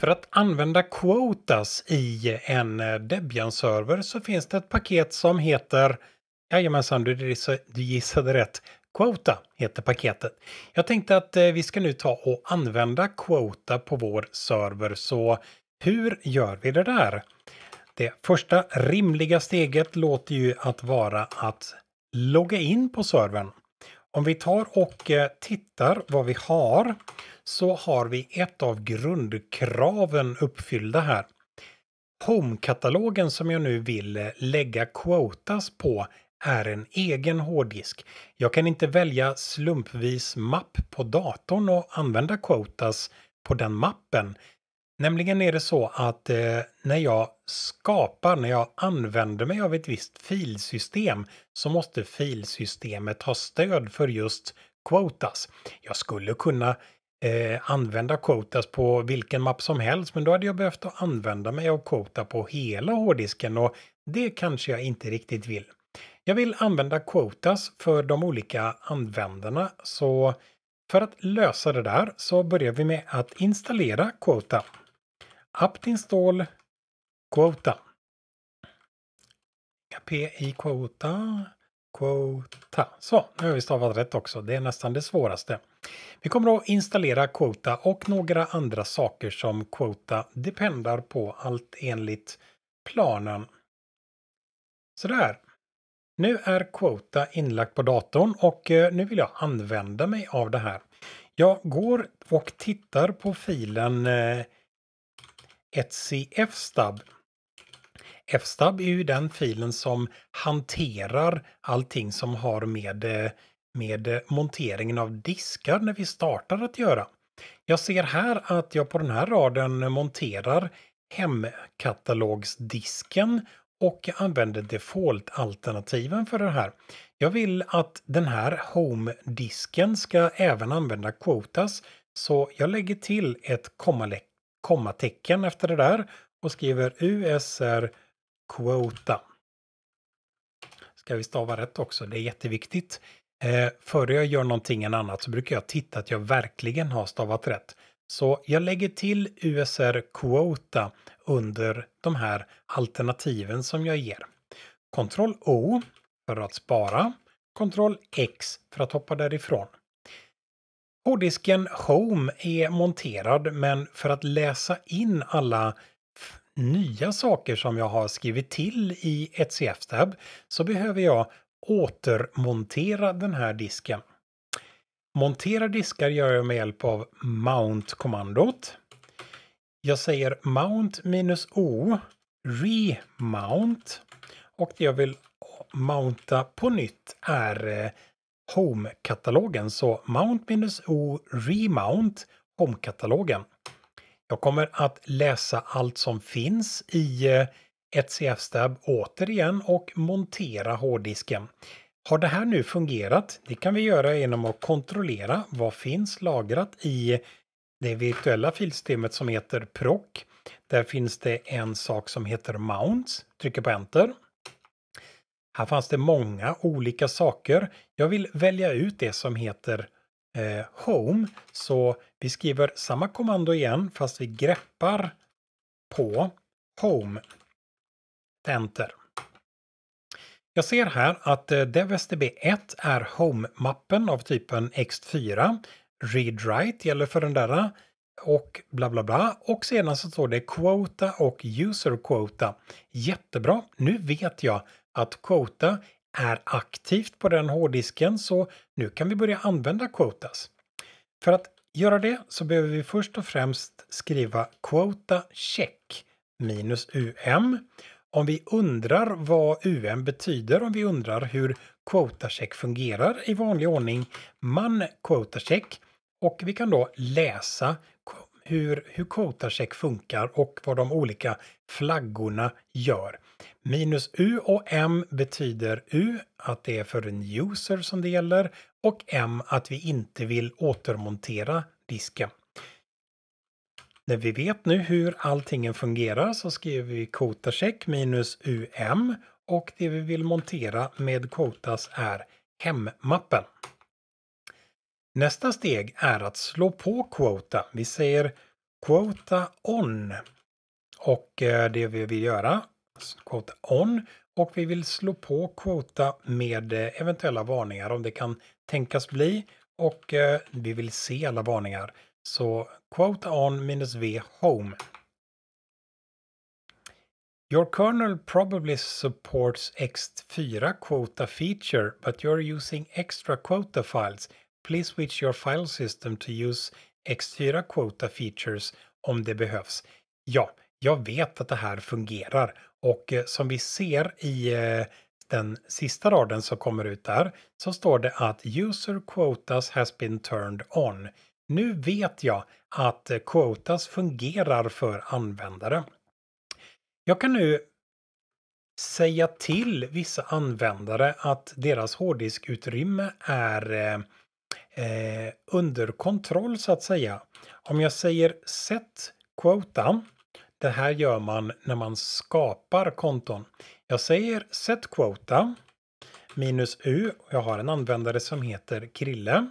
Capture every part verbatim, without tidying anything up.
För att använda quotas i en Debian-server så finns det ett paket som heter, jajamensan, du, du gissade rätt, Quota heter paketet. Jag tänkte att vi ska nu ta och använda Quota på vår server, så hur gör vi det där? Det första rimliga steget låter ju att vara att logga in på servern. Om vi tar och tittar vad vi har, så har vi ett av grundkraven uppfyllda här. Home-katalogen som jag nu vill lägga quotas på är en egen hårddisk. Jag kan inte välja slumpvis mapp på datorn och använda quotas på den mappen. Nämligen är det så att eh, när jag skapar, när jag använder mig av ett visst filsystem, så måste filsystemet ha stöd för just quotas. Jag skulle kunna eh, använda quotas på vilken mapp som helst, men då hade jag behövt att använda mig av quota på hela hårddisken, och det kanske jag inte riktigt vill. Jag vill använda quotas för de olika användarna, så för att lösa det där så börjar vi med att installera quota. apt install quota. P i quota. Quota. Så, nu har vi stavat rätt också. Det är nästan det svåraste. Vi kommer att installera quota och några andra saker som quota dependar på, allt enligt planen. Sådär. Nu är quota inlagt på datorn och nu vill jag använda mig av det här. Jag går och tittar på filen etcfstub. Fstub är ju den filen som hanterar allting som har med, med monteringen av diskar när vi startar att göra. Jag ser här att jag på den här raden monterar hemkatalogsdisken och använder default-alternativen för det här. Jag vill att den här home-disken ska även använda quotas, så jag lägger till ett kommatecken efter det där och skriver usr quota. Ska vi stava rätt också, det är jätteviktigt. Eh, före jag gör någonting annat så brukar jag titta att jag verkligen har stavat rätt. Så jag lägger till usr quota under de här alternativen som jag ger. Ctrl O för att spara. Ctrl X för att hoppa därifrån. Hårddisken Home är monterad, men för att läsa in alla nya saker som jag har skrivit till i etcfstub så behöver jag återmontera den här disken. Montera diskar gör jag med hjälp av mount-kommandot. Jag säger mount minus O, remount, och det jag vill mounta på nytt är home-katalogen. Så mount minus O, remount, home-katalogen. Jag kommer att läsa allt som finns i etcfstub återigen och montera hårddisken. Har det här nu fungerat? Det kan vi göra genom att kontrollera vad finns lagrat i det virtuella filsystemet som heter proc. Där finns det en sak som heter mounts. Trycker på enter. Här fanns det många olika saker. Jag vill välja ut det som heter eh, home. Så vi skriver samma kommando igen fast vi greppar på home. Enter. Jag ser här att devstb ett är home-mappen av typen x fyra. Read-write gäller för den där och bla bla bla. Och sedan så står det quota och user quota. Jättebra. Nu vet jag att quota är aktivt på den hårddisken, så nu kan vi börja använda quotas. För att göra det så behöver vi först och främst skriva quota check minus um. Om vi undrar vad um betyder, om vi undrar hur quota check fungerar i vanlig ordning, man quota check, och vi kan då läsa hur, hur quota check funkar och vad de olika flaggorna gör. Minus U och M betyder U att det är för en user som det gäller, och M att vi inte vill återmontera disken. När vi vet nu hur allting fungerar så skriver vi quota check minus um, och det vi vill montera med quotas är hemmappen. Nästa steg är att slå på quota. Vi säger quota on. Och eh, det vi vill göra, quota on, och vi vill slå på quota med eh, eventuella varningar om det kan tänkas bli, och eh, vi vill se alla varningar. Så quota on minus v home. Your kernel probably supports X four quota feature, but you're using extra quota files. Please switch your file system to use X four quota features om det behövs. Ja, jag vet att det här fungerar, och eh, som vi ser i eh, den sista raden som kommer ut där så står det att user quotas has been turned on. Nu vet jag att eh, quotas fungerar för användare. Jag kan nu säga till vissa användare att deras hårddiskutrymme är eh, eh, under kontroll så att säga. Om jag säger set quota, det här gör man när man skapar konton. Jag säger set quota minus u, och jag har en användare som heter Krille.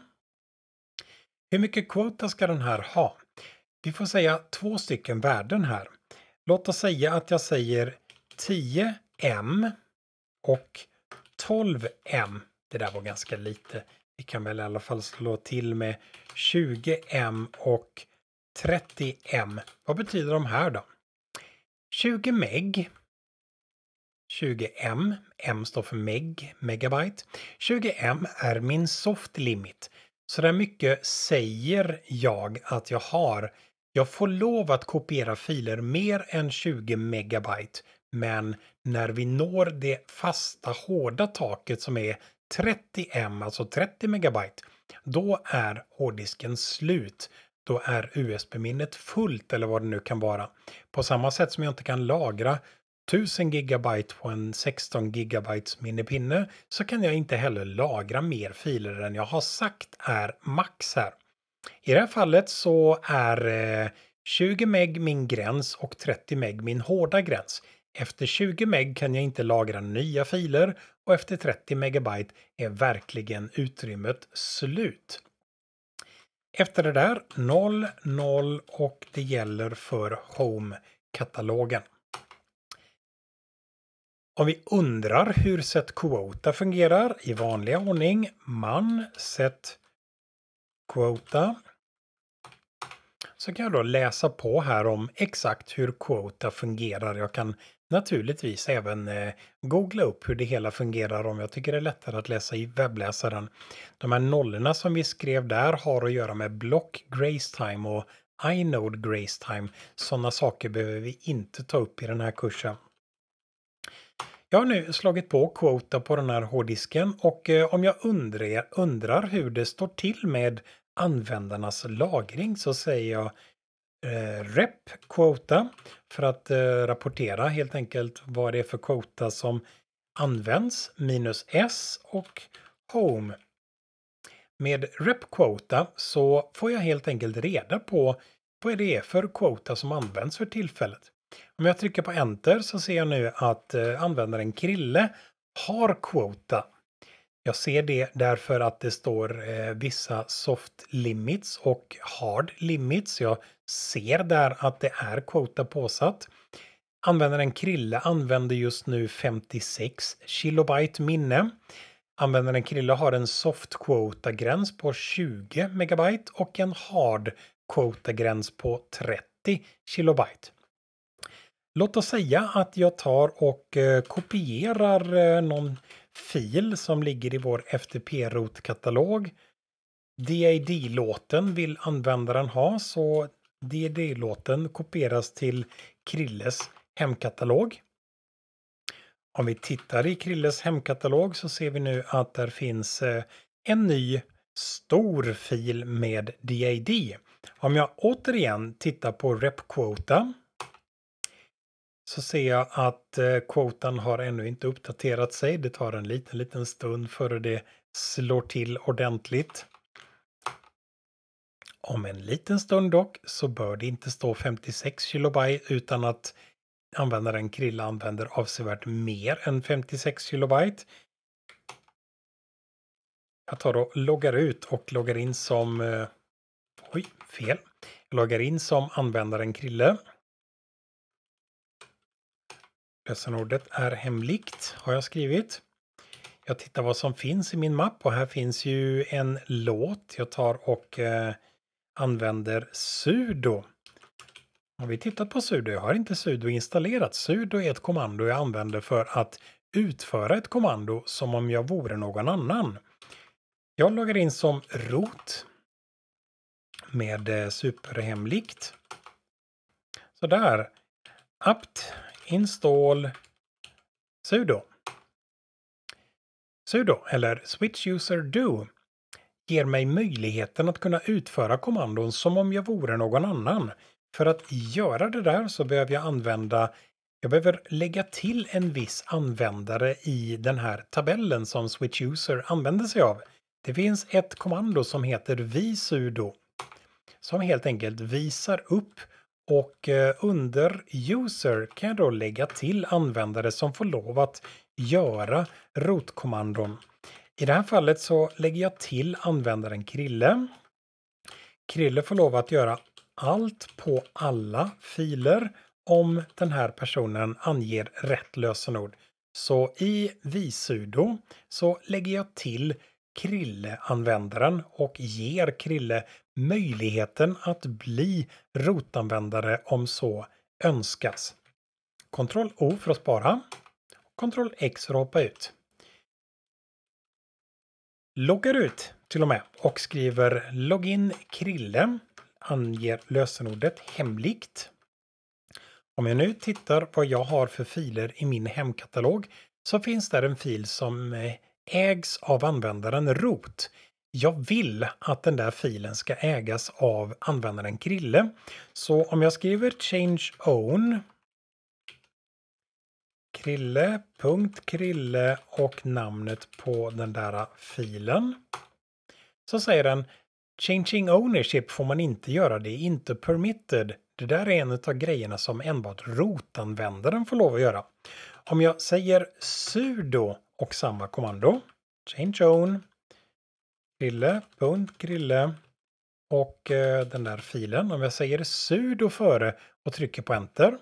Hur mycket quota ska den här ha? Vi får säga två stycken värden här. Låt oss säga att jag säger tio M och tolv M. Det där var ganska lite. Vi kan väl i alla fall slå till med tjugo M och trettio M. Vad betyder de här då? tjugo meg. tjugo M. M står för meg, megabyte. tjugo M är min soft limit. Så där mycket säger jag att jag har. Jag får lov att kopiera filer mer än tjugo megabyte. Men när vi når det fasta hårda taket som är trettio M, alltså trettio megabyte, då är hårddisken slut. Då är U S B-minnet fullt eller vad det nu kan vara. På samma sätt som jag inte kan lagra tusen gigabyte på en sexton gigabytes minnepinne, så kan jag inte heller lagra mer filer än jag har sagt är max här. I det här fallet så är eh, tjugo meg min gräns och trettio meg min hårda gräns. Efter tjugo meg kan jag inte lagra nya filer, och efter trettio megabyte är verkligen utrymmet slut. Efter det där noll, noll, och det gäller för Home-katalogen. Om vi undrar hur set quota fungerar i vanliga ordning, man set quota, så kan jag då läsa på här om exakt hur quota fungerar. Jag kan naturligtvis även eh, googla upp hur det hela fungerar om jag tycker det är lättare att läsa i webbläsaren. De här nollorna som vi skrev där har att göra med block grace time och inode grace time. Sådana saker behöver vi inte ta upp i den här kursen. Jag har nu slagit på quota på den här hårddisken, och eh, om jag undrar, undrar hur det står till med användarnas lagring så säger jag eh, rep quota för att eh, rapportera helt enkelt vad det är för quota som används, minus s och home. Med rep quota så får jag helt enkelt reda på vad det är för quota som används för tillfället. Om jag trycker på enter så ser jag nu att eh, användaren Krille har quota. Jag ser det därför att det står eh, vissa soft limits och hard limits. Jag ser där att det är quota påsatt. Användaren Krille använder just nu femtiosex kilobyte minne. Användaren Krille har en soft quota-gräns på tjugo megabyte och en hard quota-gräns på trettio kilobyte. Låt oss säga att jag tar och eh, kopierar eh, någon fil som ligger i vår F T P-rot-katalog. D A D-låten vill användaren ha, så D A D-låten kopieras till Krilles hemkatalog. Om vi tittar i Krilles hemkatalog så ser vi nu att där finns eh, en ny stor fil med D A D. Om jag återigen tittar på rep quota så ser jag att eh, quotan har ännu inte uppdaterat sig. Det tar en liten, liten stund före det slår till ordentligt. Om en liten stund dock så bör det inte stå femtiosex kilobyte utan att användaren Krille använder avsevärt mer än femtiosex kilobyte. Jag tar och loggar ut och loggar in som eh, Oj, fel. Jag loggar in som användaren Krille. Lösenordet är hemligt har jag skrivit. Jag tittar vad som finns i min mapp och här finns ju en låt. Jag tar och eh, använder sudo. Har vi tittat på sudo? Jag har inte sudo installerat. Sudo är ett kommando jag använder för att utföra ett kommando som om jag vore någon annan. Jag loggar in som root med eh, superhemligt. Så där. apt install sudo. Sudo eller switch user do ger mig möjligheten att kunna utföra kommandon som om jag vore någon annan. För att göra det där så behöver jag använda, jag behöver lägga till en viss användare i den här tabellen som switch user använder sig av. Det finns ett kommando som heter vsudo som helt enkelt visar upp och under user kan jag då lägga till användare som får lov att göra rotkommandon. I det här fallet så lägger jag till användaren Krille. Krille får lov att göra allt på alla filer om den här personen anger rätt lösenord. Så i vsudo så lägger jag till Krille-användaren och ger Krille möjligheten att bli rotanvändare om så önskas. Ctrl O för att spara. Ctrl X för att hoppa ut. Loggar ut till och med och skriver login Krille. Anger lösenordet hemligt. Om jag nu tittar vad jag har för filer i min hemkatalog så finns där en fil som ägs av användaren root. Jag vill att den där filen ska ägas av användaren Krille. Så om jag skriver change own krille.krille och namnet på den där filen så säger den changing ownership får man inte göra, det är inte permitted. Det där är en av grejerna som enbart rotanvändaren får lov att göra. Om jag säger sudo och samma kommando, change own, krille.krille och eh, den där filen. Om jag säger sudo före och trycker på enter.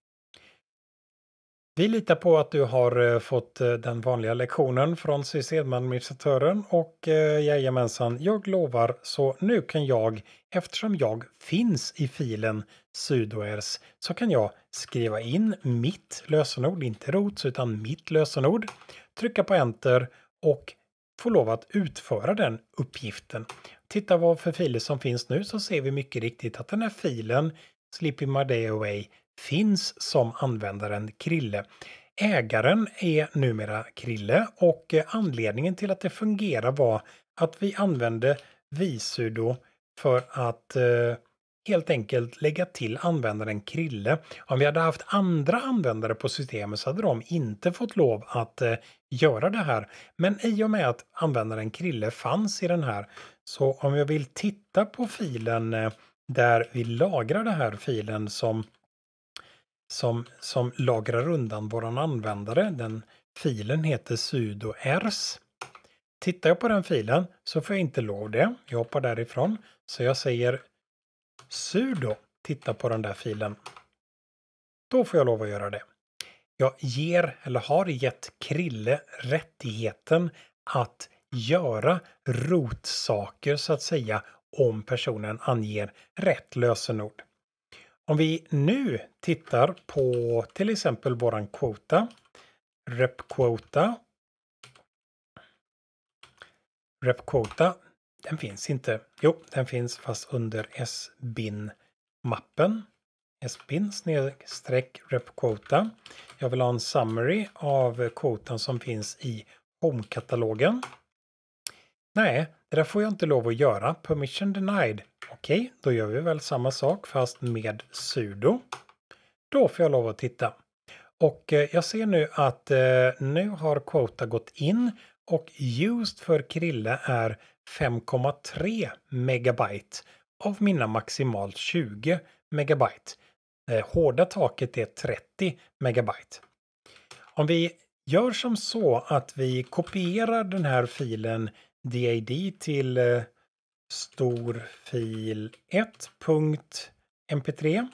Vi litar på att du har fått den vanliga lektionen från systemadministratören och eh, jajamensan, jag lovar, så nu kan jag, eftersom jag finns i filen sudoers, så kan jag skriva in mitt lösenord, inte rots utan mitt lösenord, trycka på enter och få lov att utföra den uppgiften. Titta vad för filer som finns nu så ser vi mycket riktigt att den här filen Sleeping My Day Away finns som användaren Krille. Ägaren är numera Krille och anledningen till att det fungerar var att vi använde vsudo för att eh, helt enkelt lägga till användaren Krille. Om vi hade haft andra användare på systemet så hade de inte fått lov att eh, göra det här. Men i och med att användaren Krille fanns i den här, så om jag vill titta på filen eh, där vi lagrar den här filen som Som, som lagrar undan våran användare. Den filen heter sudoers. Tittar jag på den filen så får jag inte lov det. Jag hoppar därifrån. Så jag säger sudo. Titta på den där filen. Då får jag lov att göra det. Jag ger eller har gett Krille rättigheten att göra rotsaker så att säga om personen anger rätt lösenord. Om vi nu tittar på till exempel våran quota, rep quota, rep quota, den finns inte. Jo, den finns fast under sbin-mappen. Sbin snedstreck rep quota. Jag vill ha en summary av quotan som finns i home-katalogen. Nej, det där får jag inte lov att göra. Permission denied. Okej, okay, då gör vi väl samma sak fast med sudo. Då får jag lov att titta. Och eh, jag ser nu att eh, nu har quota gått in och used för Krille är fem komma tre megabyte av mina maximalt tjugo megabyte. Eh, hårda taket är trettio megabyte. Om vi gör som så att vi kopierar den här filen did till storfil ett punkt M P tre.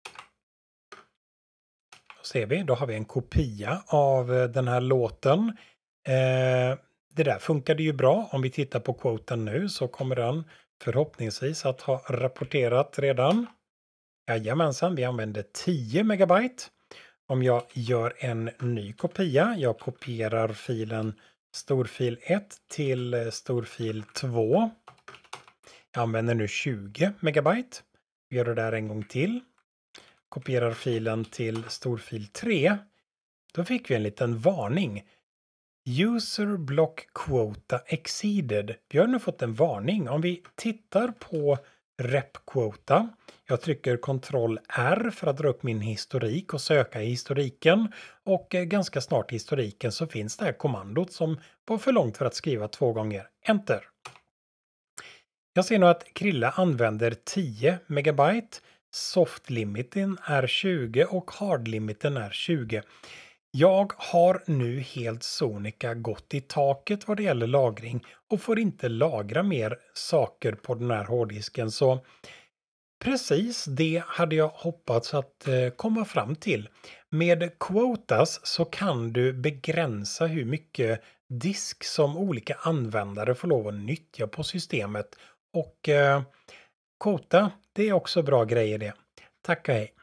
Då ser vi, då har vi en kopia av eh, den här låten. Eh, det där funkade ju bra. Om vi tittar på quoten nu så kommer den förhoppningsvis att ha rapporterat redan. Jajamensan, vi använder tio megabyte. Om jag gör en ny kopia, jag kopierar filen storfil ett till eh, storfil två. Jag använder nu tjugo megabyte. Vi gör det där en gång till. Kopierar filen till storfil tre. Då fick vi en liten varning. User block quota exceeded. Vi har nu fått en varning. Om vi tittar på rep quota. Jag trycker kontroll R för att dra upp min historik och söka i historiken. Och eh, ganska snart i historiken så finns det här kommandot som var för långt för att skriva två gånger. Enter. Jag ser nu att Krille använder tio megabyte. Soft-limiten är tjugo och hard-limiten är tjugo. Jag har nu helt sonika gått i taket vad det gäller lagring och får inte lagra mer saker på den här hårddisken. Så precis det hade jag hoppats att eh, komma fram till. Med quotas så kan du begränsa hur mycket disk som olika användare får lov att nyttja på systemet. Och eh, quota, det är också bra grejer det. Tack och hej!